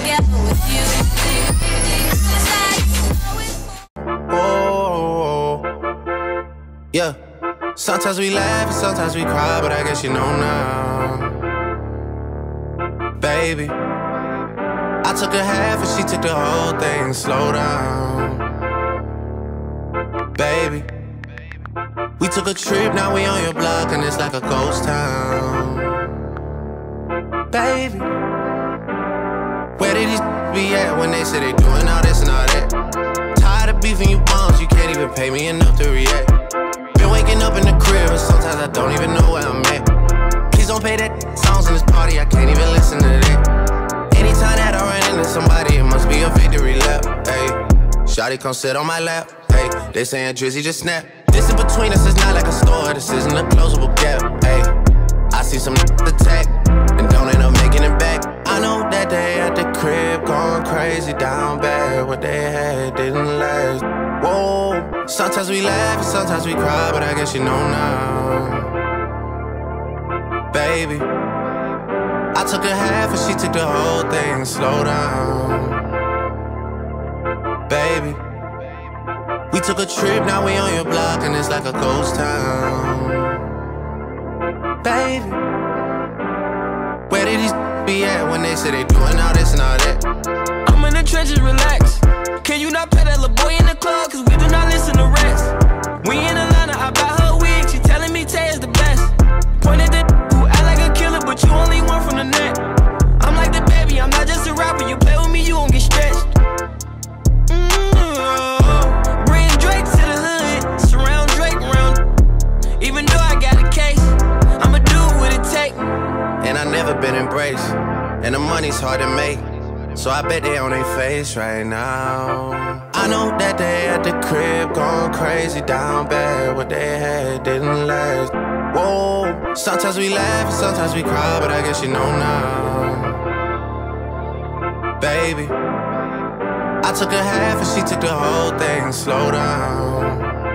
together with you. Oh, yeah. Sometimes we laugh and sometimes we cry, but I guess you know now, baby. I took a half and she took the whole thing. Slow down, baby. We took a trip, now we on your block and it's like a ghost town, baby. Where did these be at when they say they doing all this and all that? Tired of beefing you bums, you can't even pay me enough to react. Been waking up in the crib and sometimes I don't even know where I'm at. Please don't play that songs in this party, I can't even listen to that. Anytime that I run into somebody, it must be a victory lap, ayy. Shawty come sit on my lap, ayy. They saying Drizzy just snap. This in between us is not like a store, this isn't a closable gap, ayy. I see some attack and don't end up making it back. I know that they at the crib going crazy down bad. What they had didn't last. Whoa, sometimes we laugh and sometimes we cry, but I guess you know now, baby. I took a half and she took the whole thing. Slow down, baby. We took a trip, now we on your block and it's like a ghost town, baby. Where did these be at when they say they doing all this and all that? I'm in the trenches, relax. Can you not pet that little boy in the club? Cause we do not listen to rats. We in Atlanta, I buy her wig. She telling me Tay is the best. Pointed at who act like a killer, but you only one from the net. I'm like the baby, I'm not just a rapper. You play with me, you gon' get stretched. Bring Drake to the hood, surround Drake round. Even though I got a case, I'ma do what it take. And I never been embraced, and the money's hard to make, so I bet they on their face right now. I know that they at the crib going crazy down bad. What they had didn't last. Whoa, sometimes we laugh and sometimes we cry, but I guess you know now, baby. I took a half and she took the whole thing. Slow down,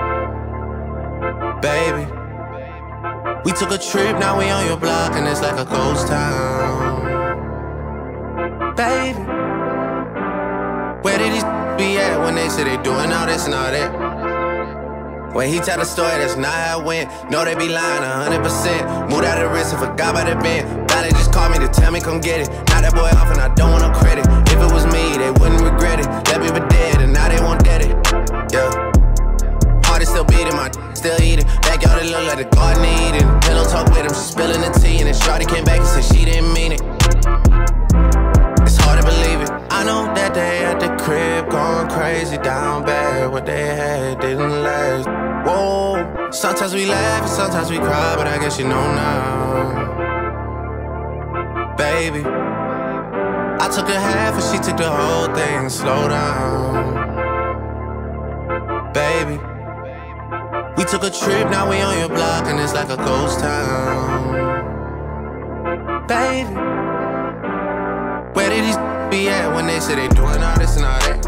baby. We took a trip, now we on your block and it's like a ghost town, baby. Where did these be at when they say they doing all this and all that? When he tell the story, that's not how it went. No, they be lying 100%. Moved out of the wrist and forgot about the bend. Now they just called me to tell me come get it. Now that boy off and I don't want no credit. If it was me, they wouldn't regret it. Left me for dead and now they won't dead it. Yeah. Heart is still beating, my still eating. Backyard it look like the garden eating. Pillow talk with him, she spilling the tea. And then shawty came back and said she didn't mean it. It's hard to believe it. I know that they at the crib going crazy down bad. What they had didn't last. Whoa, sometimes we laugh and sometimes we cry, but I guess you know now, baby. I took a half and she took the whole thing. Slow down, baby. We took a trip, now we on your block and it's like a ghost town, baby. Where did these be at when they say they doing all this and all that?